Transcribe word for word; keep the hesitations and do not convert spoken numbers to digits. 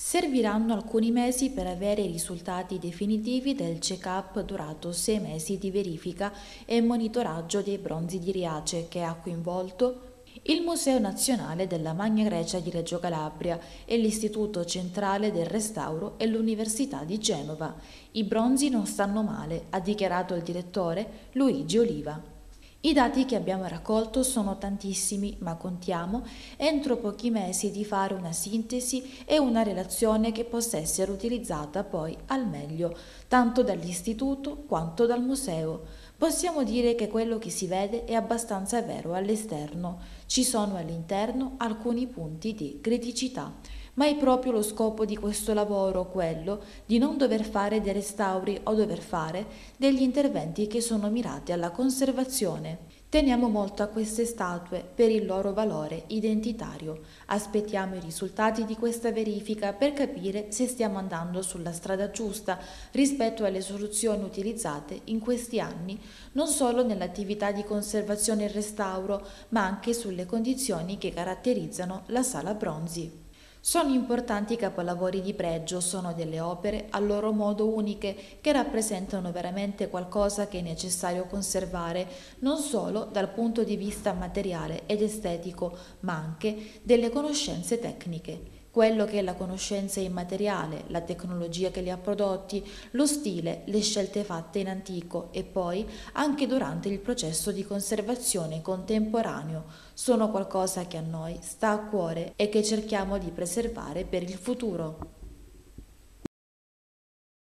Serviranno alcuni mesi per avere i risultati definitivi del check-up durato sei mesi di verifica e monitoraggio dei bronzi di Riace, che ha coinvolto il Museo Nazionale della Magna Grecia di Reggio Calabria e l'Istituto Centrale del Restauro e l'Università di Genova. I bronzi non stanno male, ha dichiarato il direttore Luigi Oliva. I dati che abbiamo raccolto sono tantissimi, ma contiamo entro pochi mesi di fare una sintesi e una relazione che possa essere utilizzata poi al meglio, tanto dall'istituto quanto dal museo. Possiamo dire che quello che si vede è abbastanza vero all'esterno, ci sono all'interno alcuni punti di criticità. Ma è proprio lo scopo di questo lavoro quello di non dover fare dei restauri o dover fare degli interventi che sono mirati alla conservazione. Teniamo molto a queste statue per il loro valore identitario. Aspettiamo i risultati di questa verifica per capire se stiamo andando sulla strada giusta rispetto alle soluzioni utilizzate in questi anni, non solo nell'attività di conservazione e restauro, ma anche sulle condizioni che caratterizzano la Sala Bronzi. Sono importanti capolavori di pregio, sono delle opere a loro modo uniche che rappresentano veramente qualcosa che è necessario conservare non solo dal punto di vista materiale ed estetico, ma anche delle conoscenze tecniche. Quello che è la conoscenza immateriale, la tecnologia che li ha prodotti, lo stile, le scelte fatte in antico e poi anche durante il processo di conservazione contemporaneo sono qualcosa che a noi sta a cuore e che cerchiamo di preservare per il futuro.